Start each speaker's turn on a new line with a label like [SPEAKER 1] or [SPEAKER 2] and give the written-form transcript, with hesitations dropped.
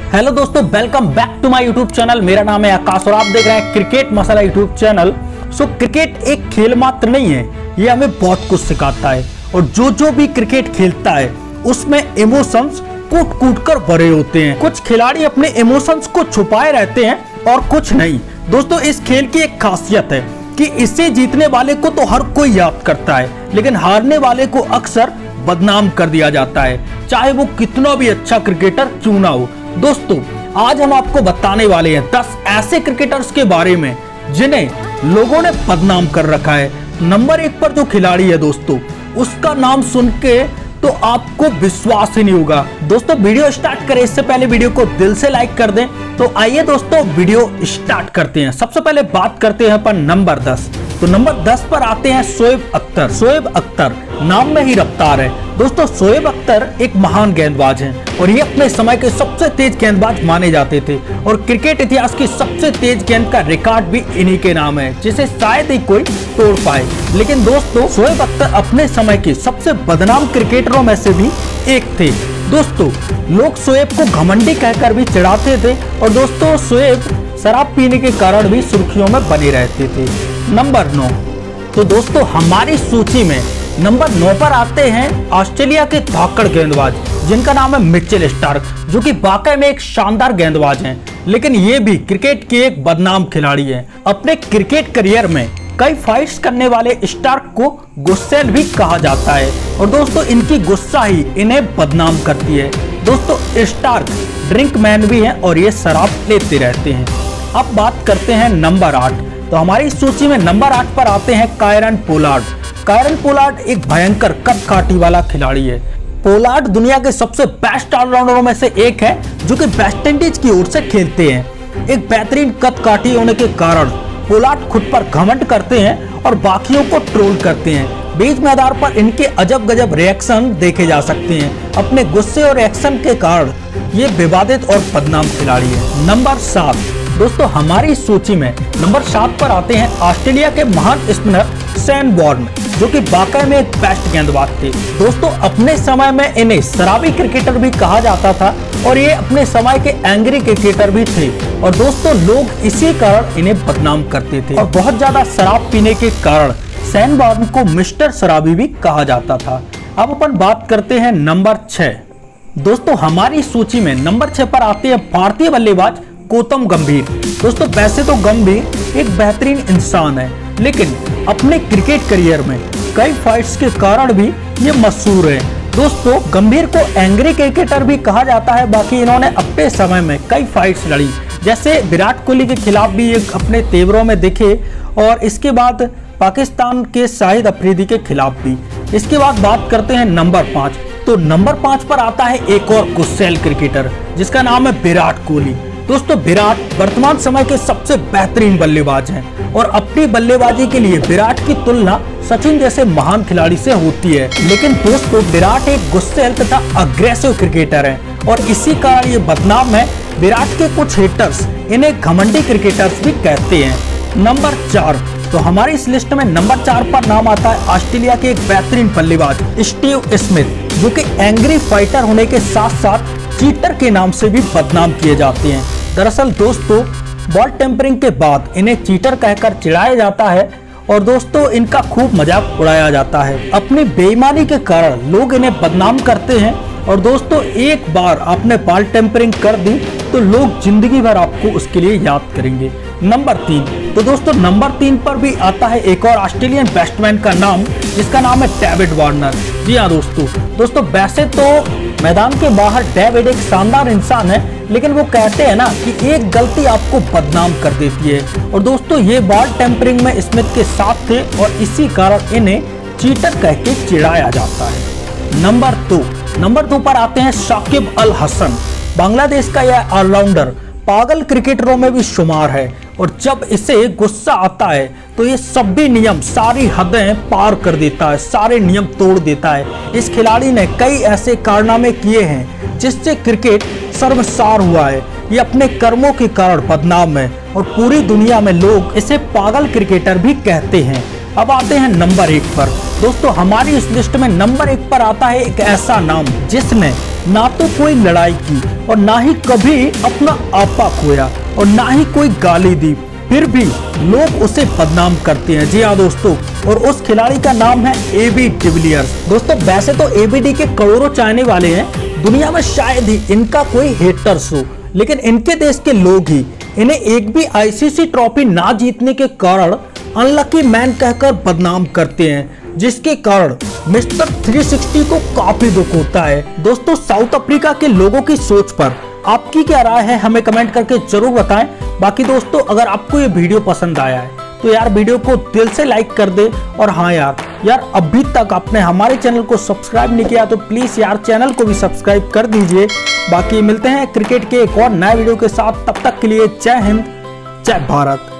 [SPEAKER 1] Hello दोस्तों, welcome back to my YouTube channel. मेरा नाम है आकाश और आप देख रहे हैं cricket masala YouTube channel. Cricket एक खेल मात्र नहीं है, ये हमें बहुत कुछ सिखाता है और जो भी क्रिकेट खेलता है उसमें इमोशंस कूट कूट कर भरे होते हैं। कुछ खिलाड़ी अपने इमोशंस को छुपाए रहते हैं और कुछ नहीं। दोस्तों, इस खेल की एक खासियत है कि इससे जीतने वाले को तो हर कोई याद करता है, लेकिन हारने वाले को अक्सर बदनाम कर दिया जाता है, चाहे वो कितना भी अच्छा क्रिकेटर क्यों ना हो। दोस्तों, आज हम आपको बताने वाले हैं 10 ऐसे क्रिकेटर्स के बारे में जिन्हें लोगों ने बदनाम कर रखा है। नंबर 1 पर जो खिलाड़ी है दोस्तों, उसका नाम सुन के तो आपको विश्वास ही नहीं होगा। दोस्तों, वीडियो स्टार्ट करें इससे पहले वीडियो को दिल से लाइक कर दें। तो आइए दोस्तों, वीडियो स्टार्ट करते हैं। सबसे पहले बात करते हैं अपन नंबर 10। तो नंबर 10 पर आते हैं शोएब अख्तर। शोएब अख्तर नाम में ही रफ्तार है। दोस्तों, शोएब अख्तर एक महान गेंदबाज हैं और ये अपने समय के सबसे तेज गेंदबाज माने जाते थे और क्रिकेट इतिहास की सबसे तेज गेंद का रिकॉर्ड भी इन्हीं के नाम है, जिसे शायद ही कोई तोड़ पाए। लेकिन दोस्तों, शोएब अख्तर अपने समय के सबसे बदनाम क्रिकेटरों में से भी एक थे। दोस्तों, लोग शोएब को घमंडी कहकर भी चिढ़ाते थे और दोस्तों, शोएब शराब पीने के कारण भी सुर्खियों में बने रहते थे। नंबर 9। तो दोस्तों, हमारी सूची में नंबर 9 पर आते हैं ऑस्ट्रेलिया के धाकड़ गेंदबाज जिनका नाम है मिचेल स्टार्क, जो कि वाकई में एक शानदार गेंदबाज हैं, लेकिन ये भी क्रिकेट के एक बदनाम खिलाड़ी हैं। अपने क्रिकेट करियर में कई फाइट्स करने वाले स्टार्क को गुस्सैल भी कहा जाता है और दोस्तों, इनकी गुस्सा ही इन्हें बदनाम करती है। दोस्तों, स्टार्क ड्रिंक मैन भी हैं और ये शराब लेते रहते हैं। अब बात करते हैं नंबर 8। तो हमारी सूची में नंबर 8 पर आते हैं कायरन पोलार्ड। कायरन पोलार्ड एक भयंकर कद काठी वाला खिलाड़ी है। पोलार्ड दुनिया के सबसे बेस्ट ऑलराउंडरों में से एक है, जो कि वेस्ट इंडीज की ओर से खेलते हैं। एक बेहतरीन कद काठी होने के कारण पोलार्ड खुद पर घमंड करते हैं और बाकियों को ट्रोल करते हैं। बीच मैदान पर इनके अजब गजब रिएक्शन देखे जा सकते हैं। अपने गुस्से और एक्शन के कारण ये विवादित और बदनाम खिलाड़ी है। नंबर 7। दोस्तों, हमारी सूची में नंबर 7 पर आते हैं ऑस्ट्रेलिया के महान स्पिनर शेन वॉर्न, जो कि वाकई में एक बेस्ट गेंदबाज थे। दोस्तों, अपने समय में इन्हें शराबी क्रिकेटर भी कहा जाता था और ये अपने समय के एंग्री क्रिकेटर भी थे और दोस्तों, लोग इसी कारण इन्हें बदनाम करते थे और बहुत ज्यादा शराब पीने के कारण शेन वॉर्न को मिस्टर शराबी भी कहा जाता था। अब अपन बात करते हैं नंबर 6। दोस्तों, हमारी सूची में नंबर 6 पर आते हैं भारतीय बल्लेबाज गौतम गंभीर। दोस्तों, वैसे तो गंभीर एक बेहतरीन इंसान है, लेकिन अपने क्रिकेट करियर में कई फाइट्स के कारण भी ये मशहूर है। दोस्तों, गंभीर को एंग्री क्रिकेटर भी कहा जाता है। बाकी इन्होंने अपने समय में कई फाइट्स लड़ी, जैसे विराट कोहली के खिलाफ भी एक अपने तेवरों में दिखे और इसके बाद पाकिस्तान के शाहिद अफरीदी के खिलाफ भी। इसके बाद बात करते हैं नंबर 5। तो नंबर 5 पर आता है एक और गुस्सैल क्रिकेटर जिसका नाम है विराट कोहली। दोस्तों, विराट वर्तमान समय के सबसे बेहतरीन बल्लेबाज हैं और अपनी बल्लेबाजी के लिए विराट की तुलना सचिन जैसे महान खिलाड़ी से होती है। लेकिन दोस्तों, विराट एक गुस्सैल तथा अग्रेसिव क्रिकेटर हैं और इसी कारण ये बदनाम है। विराट के कुछ हेटर्स इन्हें घमंडी क्रिकेटर्स भी कहते हैं। नंबर 4। तो हमारी इस लिस्ट में नंबर 4 पर नाम आता है ऑस्ट्रेलिया के एक बेहतरीन बल्लेबाज स्टीव स्मिथ, जो कि एंग्री फाइटर होने के साथ साथ चीटर के नाम से भी बदनाम किए जाते हैं। दरअसल दोस्तों, बॉल टेम्परिंग के बाद इन्हें चीटर कहकर चिढ़ाया जाता है और दोस्तों, इनका खूब मजाक उड़ाया जाता है। अपनी बेईमानी के कारण लोग इन्हें बदनाम करते हैं और दोस्तों, एक बार आपने बॉल टेम्परिंग कर दी तो लोग जिंदगी भर आपको उसके लिए याद करेंगे। नंबर 3। तो दोस्तों, नंबर 3 पर भी आता है एक और ऑस्ट्रेलियन बैट्समैन का नाम, जिसका नाम है डेविड वार्नर। जी हाँ दोस्तों, वैसे तो मैदान के बाहर डेविड एक शानदार इंसान है, लेकिन वो कहते हैं ना कि एक गलती आपको बदनाम कर देती है और दोस्तों, ये बॉल टेम्परिंग में स्मिथ के साथ थे और इसी कारण इन्हें चीटर कह के चिढ़ाया जाता है। नंबर 2 पर आते हैं शाकिब अल हसन। बांग्लादेश का यह ऑलराउंडर पागल क्रिकेटरों में भी शुमार है और जब इसे गुस्सा आता है तो ये सभी नियम, सारी हदें पार कर देता है, सारे नियम तोड़ देता है। इस खिलाड़ी ने कई ऐसे कारनामे किए हैं जिससे क्रिकेट शर्मसार हुआ है। ये अपने कर्मों के कारण बदनाम है और पूरी दुनिया में लोग इसे पागल क्रिकेटर भी कहते हैं। अब आते हैं नंबर 1 पर। दोस्तों, हमारी इस लिस्ट में नंबर 1 पर आता है एक ऐसा नाम जिसने ना तो कोई लड़ाई की और ना ही कभी अपना आपा खोया और ना ही कोई गाली दी, फिर भी लोग उसे बदनाम करते हैं। जी हाँ दोस्तों, और उस खिलाड़ी का नाम है एबी डिविलियर्स। दोस्तों वैसे तो एबीडी के करोड़ों चाहने वाले हैं, दुनिया में शायद ही इनका कोई हेटर्स हो, लेकिन इनके देश के लोग ही इन्हें एक भी आईसीसी ट्रॉफी ना जीतने के कारण अनलकी मैन कहकर बदनाम करते हैं, जिसके कारण मिस्टर 360 को काफी दुख होता है। दोस्तों साउथ अफ्रीका के लोगों की सोच पर आपकी क्या राय है, हमें कमेंट करके जरूर बताएं। बाकी दोस्तों अगर आपको ये वीडियो पसंद आया है तो यार वीडियो को दिल से लाइक कर दे, और हाँ यार अभी तक आपने हमारे चैनल को सब्सक्राइब नहीं किया तो प्लीज यार चैनल को भी सब्सक्राइब कर दीजिए। बाकी मिलते हैं क्रिकेट के एक और नए वीडियो के साथ, तब तक के लिए जय हिंद जय भारत।